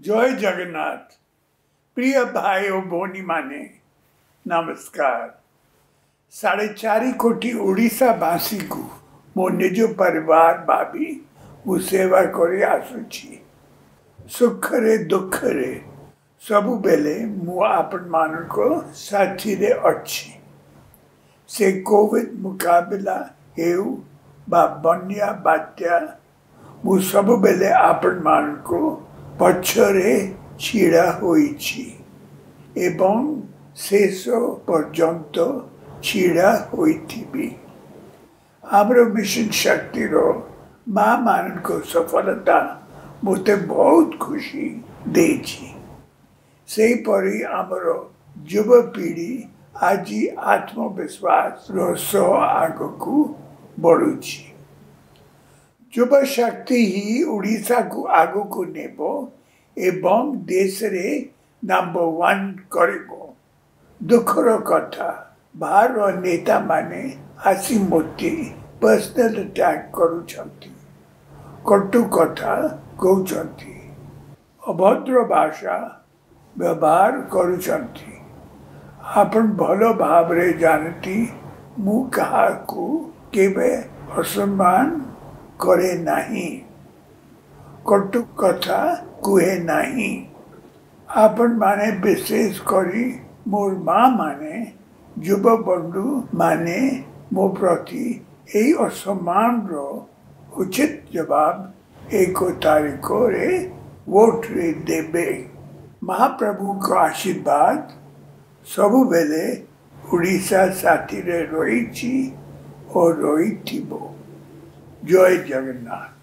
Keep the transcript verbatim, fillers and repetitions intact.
जय जगन्नाथ। प्रिय भाई और भौणी माने नमस्कार। साढ़े चारि कोटी ओडिशावासी को मो निज परिवार भाभी मु सेवा करी आसुची। सुखरे दुखरे सबु बेले मु आपण मान को साथी रे अच्छी। से कोविड मुकाबला हेउ बा बन्या बात्या मु सबु बेले आपण मान को पछरे छिड़ा होइछि एवं शेष पर्यंत छिड़ा होइथिबी। हमरो मिशन शक्ति रो माँ मान को सफलता मोते बहुत खुशी देछि। से परी हमरो युवा पीढ़ी आज आत्मविश्वास रो सह आगकू बढ़ुछि। युवा शक्ति ही ओडिशा को आगो को नेबो एवं देश रे नंबर वन करिबो। दुखर कथा बाहर नेता माने आसी मोती पर्सनल अटैक करूछंती, कटु कथा कहउछंती, अभद्र भाषा व्यवहार करूछंती। आपण भलो भाव रे जानती मु कहा को केबे असम्मान करे नहीं, कटु कथा कुहे नहीं। आपण माने विशेष करी मोर माँ माने युवा बंधु माने मो प्रति यही असम्मान रो उचित जवाब एक तारीख रे वोट रे देबे। महाप्रभु को आशीर्वाद सबु बेले ओडिशा साथी रे रही और रही। जय जगन्नाथ।